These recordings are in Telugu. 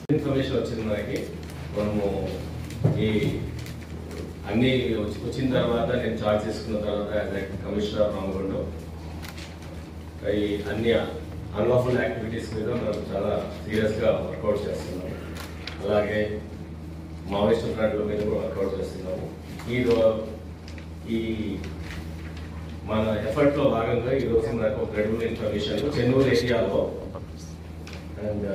ఇన్ఫర్మేషన్ వచ్చింది మనకి. మనము ఈ అన్ని వచ్చిన తర్వాత నేను చార్జ్ చేసుకున్న తర్వాత యాజ్ కమిషనర్ ఆఫ్ రామగుండం ఈ అన్ని అన్లాఫుల్ యాక్టివిటీస్ మీద మనం చాలా సీరియస్గా వర్కౌట్ చేస్తున్నాము. అలాగే మావోయిస్ట్ ఫ్రంట్ల మీద కూడా వర్కౌట్ చేస్తున్నాము. ఈ మన ఎఫర్ట్లో భాగంగా ఈరోజు మనకు ఒక క్రెడిబుల్ ఇన్ఫర్మేషన్ చెన్నూరు ఏరియాలో అండ్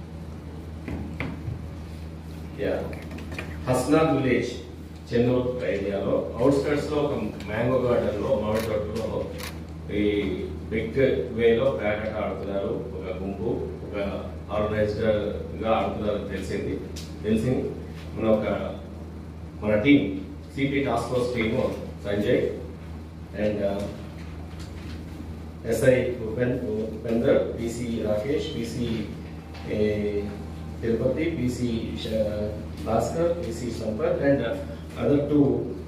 హస్నాథ్ విలేజ్ చెన్నూరు ఏరియాలో అవుట్స్కట్స్ లో ఒక మ్యాంగో గార్డెన్ లో మామిడి తోటలో ఈ బిగ్ వేలో బ్యాట్ ఆడుతున్నారు. ఒక గుంపు ఒక ఆర్గనైజ్డ్ గా ఆడుతున్నారు తెలిసింది. మన team CP task force team Sanjay and SI Upender, PC Rakesh, PC Tirupati, PC Bhaskar, PC Sampath and other two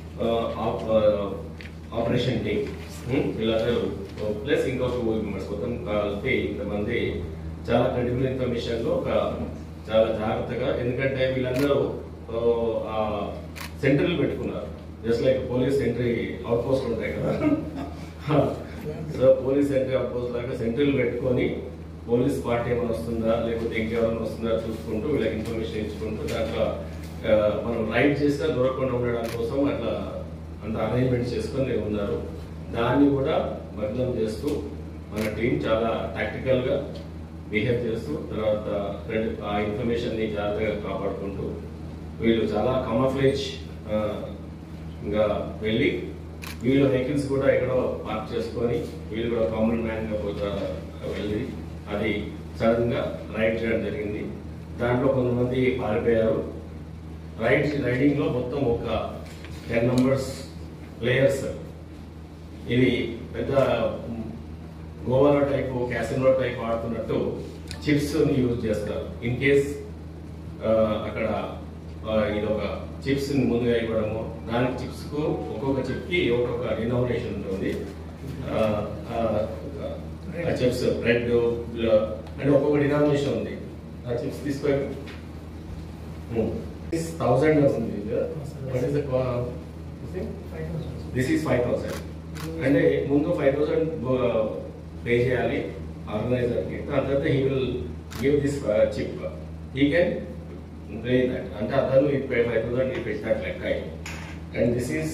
operation team వీళ్ళందరూ ప్లస్ ఇంకో 2 మెంబర్స్ మొత్తం కలిపి ఇంతమంది చాలా క్రెడిబుల్ ఇన్ఫర్మేషన్ లో చాలా జాగ్రత్తగా, ఎందుకంటే వీళ్ళందరూ సెంటర్లు పెట్టుకున్నారు. Just like police entry out post ఉంటాయి కదా, సో పోలీస్ ఎంట్రీ అవుట్ పోస్ట్ లాగా సెంటర్లు పెట్టుకొని పోలీస్ పార్టీ ఏమైనా వస్తుందా లేకపోతే ఇంకెవరైనా వస్తుందా చూసుకుంటూ వీళ్ళకి ఇన్ఫర్మేషన్ ఇచ్చుకుంటూ దాంట్లో మనం రైడ్ చేసినా దొరకకుండా ఉండడం కోసం అట్లా అంత అరేంజ్మెంట్ చేసుకొని ఉన్నారు. దాన్ని కూడా భగ్నం చేస్తూ మన టీం చాలా టాక్టికల్ గా బిహేవ్ చేస్తూ తర్వాత ఆ ఇన్ఫర్మేషన్ ని జాగ్రత్తగా కాపాడుకుంటూ వీళ్ళు చాలా కమఫ్లేజ్ గా వెళ్ళి వీళ్ళ వెహికల్స్ కూడా ఎక్కడో పార్క్ చేసుకొని వీళ్ళు కూడా కామన్ మ్యాన్ గా వెళ్ళి అది సడన్ గా రైడ్ చేయడం జరిగింది. దాంట్లో కొంతమంది పారిపోయారు. రైడింగ్ లో మొత్తం ఒక 10 మెంబర్స్ ప్లేయర్స్. ఇది పెద్ద గోవాలో టైప్ క్యాసినో టైప్ ఆడుతున్నట్టు చిప్స్ ని యూజ్ చేస్తారు. ఇన్ కేస్ అక్కడ ఇది ఒక చిప్స్ ని ముందుగా ఇవ్వడము, దానికి చిప్స్ కు ఒక్కొక్క చిప్ కి ఒక్కొక్క డినామినేషన్ ఉంటుంది. చిప్స్ రెడ్ అంటే ఒక్కొక్క డినామినేషన్ ఉంది. ఆ చిప్స్ తీసుకొని 1000 ఉంది. దిస్ ఈస్ 5000 అంటే ముందు 5000 పే చేయాలి ఆర్గనైజర్ కి. దాని తర్వాత he will give this chip. He can pay that అంటే అతను 5000 పెట్టినట్టు లెక్క. And this is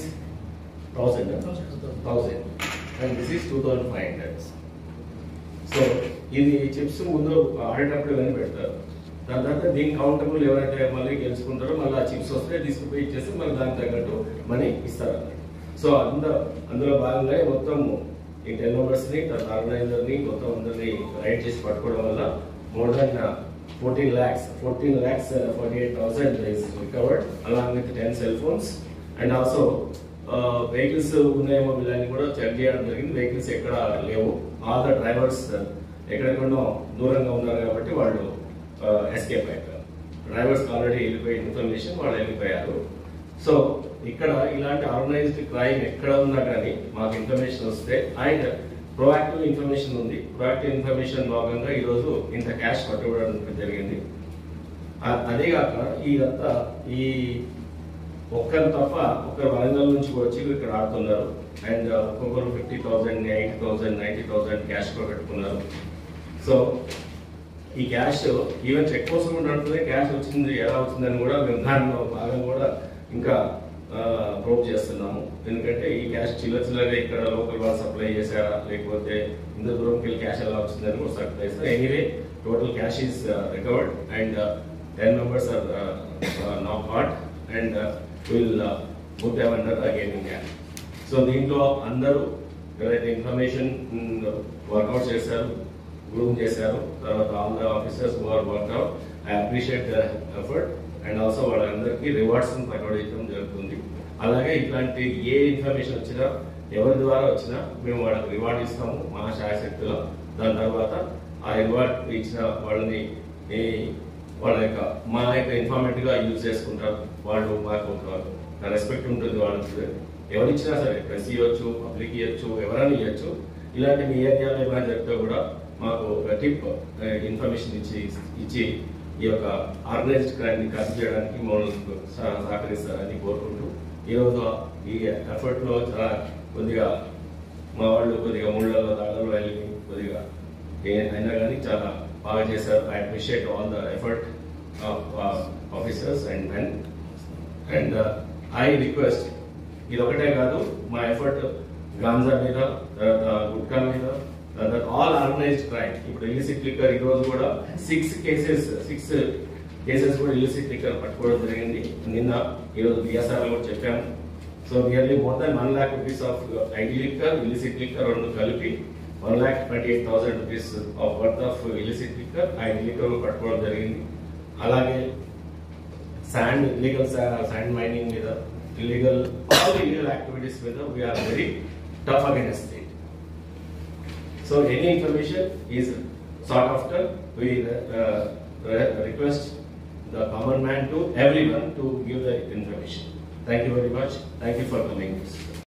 1000 and this is 2500. So ఇది చిప్స్ ముందు ఆడేటప్పుడు ఇవన్నీ పెడతారు. దాని తర్వాత దీనికి కౌంటబుల్ ఎవరైతే మళ్ళీ గెలుచుకుంటారో మళ్ళీ ఆ చిప్స్ వస్తే తీసుకుపోయి ఇచ్చేసి మళ్ళీ దానికి తగ్గట్టు మనీ ఇస్తారు. సో అందులో భాగంగా మొత్తం ఈ 10 మెంబర్స్ ని ఆర్గనైజర్ ని మొత్తం అందరినీ రైడ్ చేసి పట్టుకోవడం వల్ల more than 14,48,000 is recovered along with 10 cell phones and also vehicles ఉన్నాయేమో వీళ్ళని కూడా చెక్ చేయడం జరిగింది. వెహికల్స్ ఎక్కడ లేవు. ఆల్ ద డ్రైవర్స్ ఎక్కడెక్కడో దూరంగా ఉన్నారు కాబట్టి వాళ్ళు ఎస్కేప్ అయ్యారు. డ్రైవర్స్ ఆల్రెడీ వెళ్ళిపోయి ఇన్ఫర్మేషన్ వాళ్ళు వెళ్ళిపోయారు. సో ఇక్కడ ఇలాంటి ఆర్గనైజ్డ్ క్రైమ్ ఎక్కడ ఉన్నా కానీ మాకు ఇన్ఫర్మేషన్ వస్తే అండ్ ప్రొయాక్టివ్ ఇన్ఫర్మేషన్ ఉంది. ప్రొయాక్టివ్ ఇన్ఫర్మేషన్ భాగంగా ఈరోజు ఇంత క్యాష్ పట్టుకోవడం జరిగింది. అదే కాక ఇదంతా ఈ ఒక్కరు తప్ప ఒకరు వరంగల్ నుంచి వచ్చి ఇక్కడ ఆడుతున్నారు. అండ్ ఒక్కొక్కరు 50,000, 80,000, 90,000 క్యాష్ కూడా పెట్టుకున్నారు. సో ఈ క్యాష్ ఈవెన్ చెక్ కోసం ఉంటుంది. క్యాష్ వచ్చింది ఎలా వచ్చిందని కూడా మేము దాంట్లో భాగం కూడా ఇంకా ప్రూవ్ చేస్తున్నాము. ఎందుకంటే ఈ క్యాష్ చిల్లరగా ఇక్కడ లోకల్ వాళ్ళు సప్లై చేశారా లేకపోతే ఇంత దూరంకి వెళ్ళి క్యాష్ ఎలా వచ్చిందని కూడా సప్లై చేస్తారు. Anyway total cash is recovered and 10 members are now caught and will put them under the gaming act. So దీంట్లో అందరూ ఎవరైతే ఇన్ఫర్మేషన్ వర్కౌట్ చేశారు, గ్రూమ్ చేశారు, తర్వాత all the officers who are work out, I appreciate the effort and also వాళ్ళందరికీ రివార్డ్స్ ప్రొవైడ్ చేయడం జరుగుతుంది. అలాగే ఇట్లాంటి ఏ ఇన్ఫర్మేషన్ వచ్చినా ఎవరి ద్వారా వచ్చినా మేము వాళ్ళకి రివార్డ్ ఇస్తాము మా శాయశక్తిలో. దాని తర్వాత ఆ రివార్డ్ ఇచ్చిన వాళ్ళని వాళ్ళ యొక్క మా యొక్క ఇన్ఫార్మేటివ్ గా యూజ్ చేసుకుంటారు. వాళ్ళు మాకు ఒక రెస్పెక్ట్ ఉంటుంది. వాళ్ళకి ఎవరు ఇచ్చినా సరే ప్రెస్ ఇవ్వచ్చు, పబ్లిక్ ఇవ్వచ్చు, ఎవరైనా ఇవ్వచ్చు. ఇలాంటి మీ ఏరియాలో ఏమైనా జరిగితే కూడా మాకు ఒక టిప్ ఇన్ఫర్మేషన్ ఇచ్చి ఈ యొక్క ఆర్గనైజ్డ్ క్రైమ్ ని కరెక్ట్ చేయడానికి మమ్మల్ని సహకరిస్తారని కోరుకుంటూ ఈరోజు ఈ ఎఫర్ట్ లో చాలా కొద్దిగా మా వాళ్ళు కొద్దిగా ముళ్ళలో దాడులు వెళ్ళి కొద్దిగా అయినా కానీ చాలా బాగా చేశారు. I appreciate all the effort of officers and men and I request ఇది ఒకటే కాదు మా ఎఫర్ట్ గాంజా మీద, తర్వాత గుట్కా మీద, తర్వాత ఆల్ ఆర్గనైజ్డ్ క్రైమ్. ఇప్పుడు ఇలిసిట్ లిక్కర్ ఈ రోజు కూడా 6 కేసెస్ కూడా ఇలిసిట్ లిక్కర్ పట్టుకోవడం జరిగింది. నిన్న ఈరోజు బిఎస్ఆర్ కూడా చెప్పాము. So nearly more than 1 lakh rupees of ID liquor, illicit liquor రెండు కలిపి 1,28,000 rupees of worth of illicit liquor, ID liquor పట్టుకోవడం జరిగింది. అలాగే శాండ్, ఇల్లీగల్ శాండ్ మైనింగ్ మీద, all illegal activities with we are very tough against it. So any information is sought after. We request the common man to everyone to give the information. Thank you very much. Thank you for coming.